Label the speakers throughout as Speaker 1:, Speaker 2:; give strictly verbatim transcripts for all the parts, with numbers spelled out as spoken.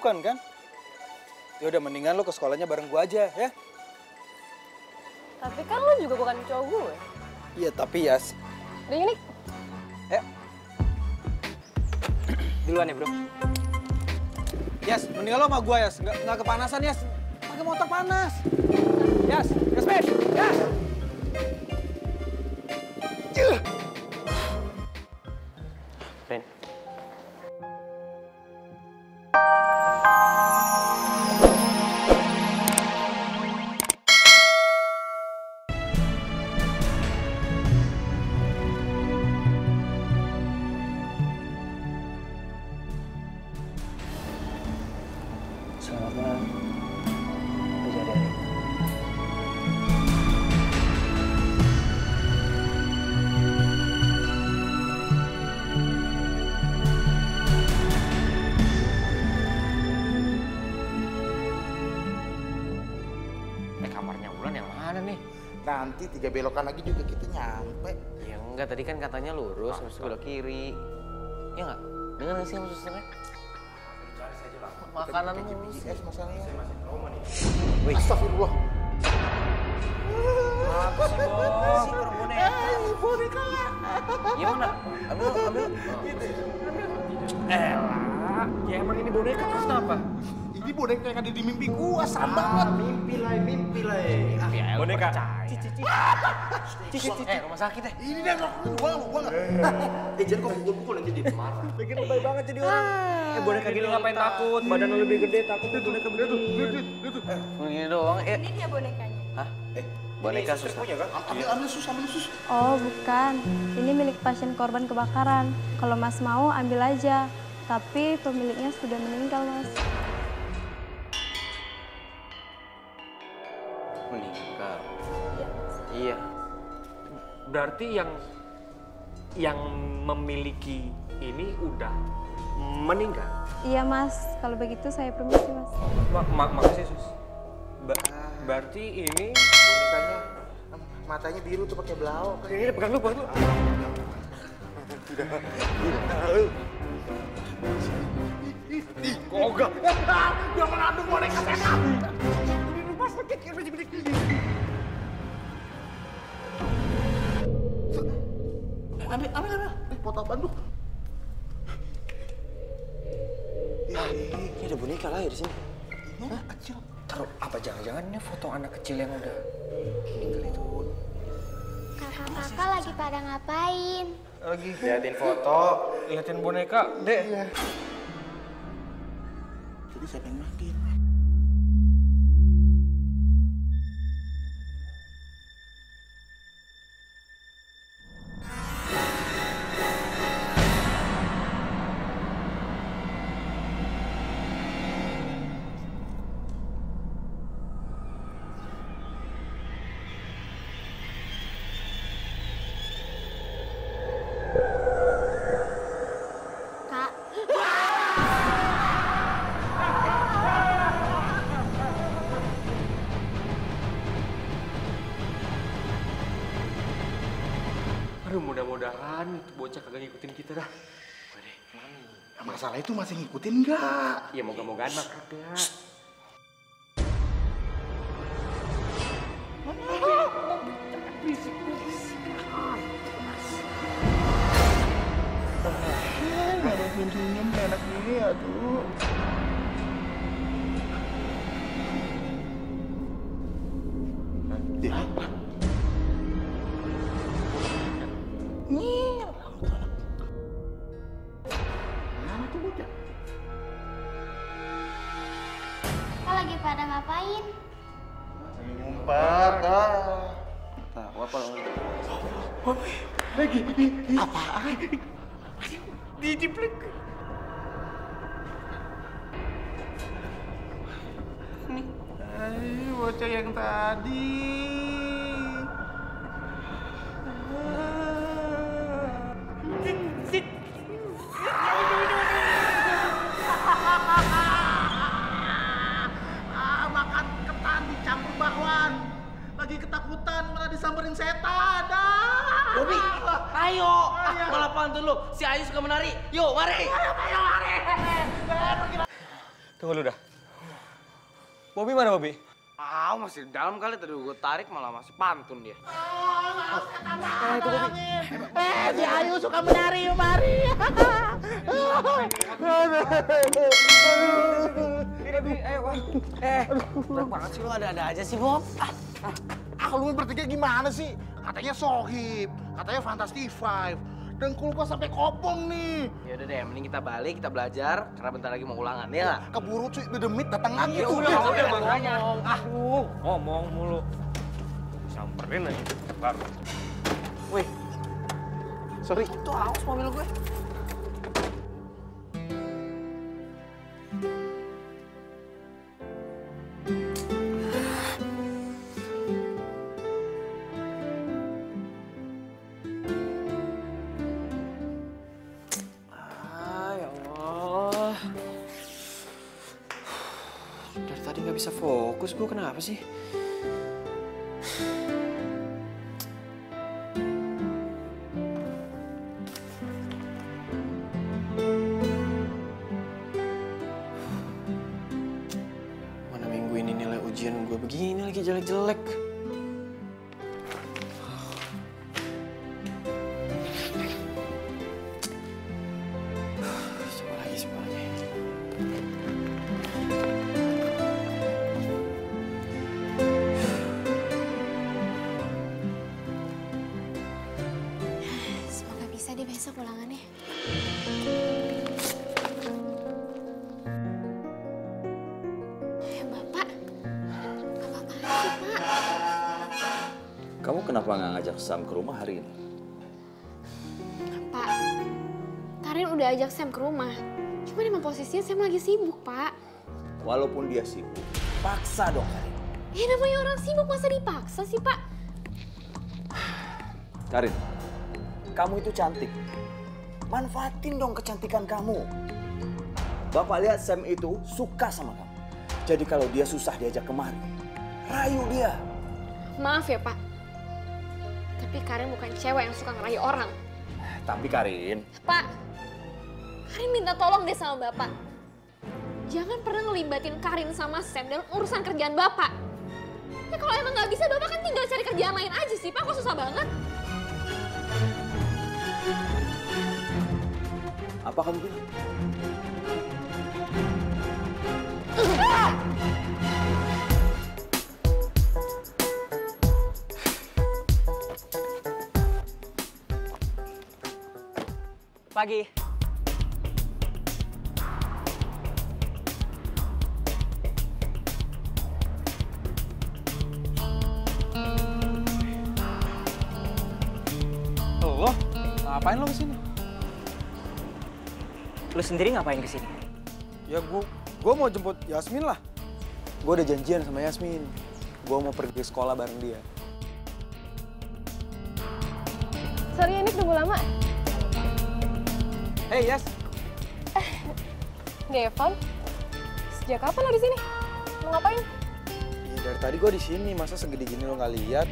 Speaker 1: bukan kan? Ya udah mendingan lo ke sekolahnya bareng gue aja ya.
Speaker 2: Tapi kan lo juga bukan cowok gue.
Speaker 1: Iya tapi Yas.
Speaker 2: Udah ini.
Speaker 1: Ya. Duluan ya bro. Yas, mendingan lo sama gue Yas. Nggak, nggak kepanasan Yas. Pakai motor panas. Yas, Yas Ben, Yas.
Speaker 3: Ben. Selamat malam. Bidadari.
Speaker 4: Eh kamarnya Wulan yang mana nih?
Speaker 5: Nanti tiga belokan lagi juga kita nyampe.
Speaker 4: Ya enggak, tadi kan katanya lurus, habis itu belok kiri. Ya enggak? Dengar nggak sih sama susternya? Makanan
Speaker 5: P J P S masalahnya.
Speaker 4: Wih.
Speaker 5: Astagfirullah.
Speaker 4: Apa sih, Bos? Si kurang boneka.
Speaker 5: Boneka.
Speaker 4: Ya mana? Ambil, ambil.
Speaker 3: Eh lah, ya emang ini boneka terus kenapa?
Speaker 5: Ini boneka yang ada di mimpi gua, sama banget.
Speaker 4: Mimpi lah, mimpi lah. Ya,
Speaker 3: Boneka.
Speaker 4: Cici, cici. Cici, cici. Eh, rumah sakit eh.
Speaker 5: Ini dia ngelakuin gua, gua nggak.
Speaker 4: Eh, jangan kok pukul-pukul nanti dia marah.
Speaker 3: Bikin lebay banget jadi orang. Eh boneka gini ngapain takut? Badan lo lebih gede takut tuh boneka begitu.
Speaker 4: Begini doang, eh.
Speaker 2: Ini dia bonekanya.
Speaker 4: Hah? Eh, boneka susah.
Speaker 5: Ambil, ambil sus, ambil sus.
Speaker 6: Oh, bukan. Ini milik pasien korban kebakaran. Kalau Mas mau, ambil aja. Tapi pemiliknya sudah meninggal, Mas.
Speaker 4: Meninggal. Iya.
Speaker 3: Berarti yang yang memiliki ini udah meninggal.
Speaker 6: Iya, Mas. Kalau begitu saya permisi, Mas.
Speaker 3: Ma ma makasih sus. Ba berarti ini
Speaker 5: Bonekanya matanya biru tuh pakai blau.
Speaker 3: ini pegang lu, pegang lu.
Speaker 5: Kok enggak? Dia mengandung boneka setan. Ini rumah sakit, ini sakit. Ambil, ambil, ambil. Eh, foto apaan tuh?
Speaker 4: Ini ada boneka lah ya di sini.
Speaker 5: Ini anak kecil.
Speaker 4: Taruh apa jangan-jangan ini foto anak kecil yang udah meninggal itu.
Speaker 7: Kakak-kakak lagi pada ngapain?
Speaker 3: Lagi
Speaker 4: Liatin foto.
Speaker 3: liatin boneka, Dek.
Speaker 5: Iya. Jadi siapa yang makin?
Speaker 7: Kak,
Speaker 3: Aduh, mudah-mudahan itu bocah kagak ngikutin kita dah.
Speaker 5: Masalah itu masih ngikutin nggak?
Speaker 3: Ya moga-mogaan mah kagak.
Speaker 5: Kalau senyum-senyum enak gini ya tuh. Dia apa? Nyil. Mana tuh bocah?
Speaker 7: kak lagi pada ngapain?
Speaker 5: Ngumpet ah.
Speaker 4: Tahu apa lo?
Speaker 5: Lagi apaan?
Speaker 3: Dijiplek.
Speaker 5: Ayo bocah yang tadi. Ah, makan ketan dicampur bakwan. Lagi ketakutan malah disamperin setan. Ah.
Speaker 4: Bobi, ayo. Ah, balapan dulu. Si Ayu suka menari. Yuk, mari.
Speaker 5: Ayo, ayo, mari.
Speaker 1: Tunggu dulu dah. Bobby mana Bobby?
Speaker 4: Ah, masih di dalam kali tadi gue tarik malah masih pantun dia.
Speaker 5: Eh, itu Bobby. Eh, si Ayu suka menari, mari.
Speaker 1: Bobby, ayo Bang. Eh,
Speaker 4: Berat banget sih lu ada-ada aja sih, Bob. Ah,
Speaker 5: Ah, lu bertiga gimana sih? Katanya Sohib, katanya Fantastic Five. Dengkul gua sampai kopong nih.
Speaker 4: ya udah deh, mending kita balik, kita belajar karena bentar lagi mau ulangan, ya nggak?
Speaker 5: Keburu cuy, The Demit datang lagi.
Speaker 3: Ya
Speaker 5: tuh.
Speaker 3: udah, udah,
Speaker 4: udah,
Speaker 3: makanya. Aduh, ngomong mulu. Samperin aja baru.
Speaker 4: Wih,
Speaker 5: Sorry.
Speaker 4: itu haus mobil gue.
Speaker 3: Ah, ya Allah. Dari tadi nggak bisa fokus, gue kenapa sih? Mana minggu ini nilai ujian gue begini lagi jelek-jelek. Coba lagi, coba lagi.
Speaker 7: Semoga bisa deh besok ulangannya. Eh, Bapak. Apa-apaan sih, Pak?
Speaker 8: Kamu kenapa nggak ngajak Sam ke rumah hari ini?
Speaker 7: Pak, Karin udah ajak Sam ke rumah. Cuman emang posisinya Sam lagi sibuk, Pak.
Speaker 8: Walaupun dia sibuk, paksa dong Karin.
Speaker 7: Ya namanya orang sibuk masa dipaksa sih, Pak?
Speaker 8: Karin, kamu itu cantik. Manfaatin dong kecantikan kamu. Bapak lihat Sam itu suka sama kamu. Jadi kalau dia susah diajak kemari, rayu dia.
Speaker 7: Maaf ya, Pak. Tapi Karin bukan cewek yang suka ngerayu orang.
Speaker 8: Tapi Karin,
Speaker 7: Pak, Karin minta tolong deh sama Bapak. Jangan pernah ngelibatin Karin sama Sam dalam urusan kerjaan Bapak. Ya kalau emang nggak bisa, Bapak kan tinggal cari kerjaan lain aja sih, Pak. Kok susah banget?
Speaker 8: apa kamu bilang?
Speaker 1: Pagi. Lo, ngapain lo kesini?
Speaker 3: Lu sendiri ngapain kesini?
Speaker 1: Ya gua, gua mau jemput Yasmin lah. Gua udah janjian sama Yasmin. Gua mau pergi ke sekolah bareng dia.
Speaker 2: Sorry, ini tunggu lama.
Speaker 1: Hey Yas,
Speaker 2: Devon, sejak kapan lo di sini? Mau ngapain?
Speaker 1: ya, dari tadi gua di sini. Masa segede gini lo nggak lihat?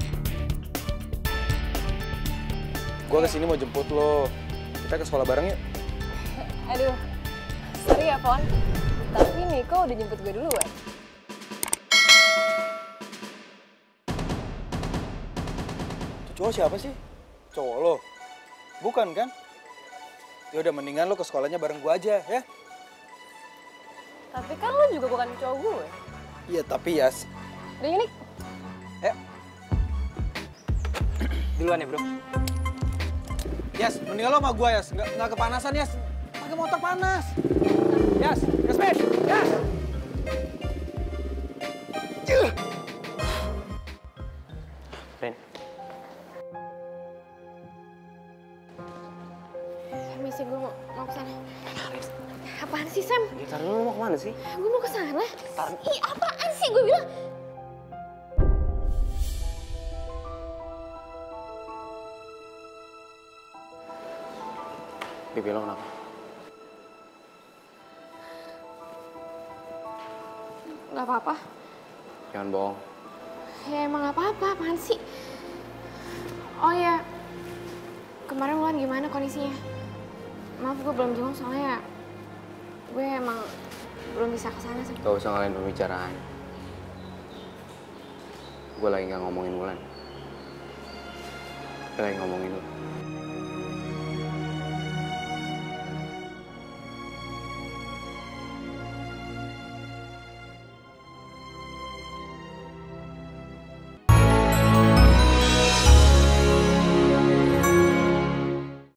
Speaker 1: Gua kesini mau jemput lo. Kita ke sekolah bareng yuk.
Speaker 2: Aduh, sorry ya, Fon. Tapi Niko udah jemput gue duluan.
Speaker 1: Itu cowok siapa sih? Cowok lo? Bukan kan? Ya udah mendingan lo ke sekolahnya bareng gua aja ya.
Speaker 2: Tapi kan lo juga bukan cowok gue.
Speaker 1: Iya tapi Yas.
Speaker 2: Udah ini,
Speaker 1: Eh,
Speaker 3: Duluan ya, bro.
Speaker 1: Yas, mendingan lo sama gua Yas. Nggak, nggak kepanasan Yas. Pakai motor panas. Yas, Yasmin, Yas.
Speaker 3: Ren,
Speaker 7: Permisi, gue mau, mau ke sana. Apaan sih, Sam?
Speaker 3: gitar lu mau kemana sih?
Speaker 7: Gue mau ke sana. Ih, apaan sih gue bilang?
Speaker 3: Bibi lo kenapa?
Speaker 7: Gak apa-apa.
Speaker 3: Jangan bohong.
Speaker 7: Ya emang gak apa-apa, apaan sih? Oh ya, kemarin Wulan gimana kondisinya? Maaf gue belum jenguk soalnya gue emang belum bisa kesana sih.
Speaker 4: Gak usah ngalahin pembicaraan. Gue lagi gak ngomongin Wulan. Gue lagi ngomongin lu.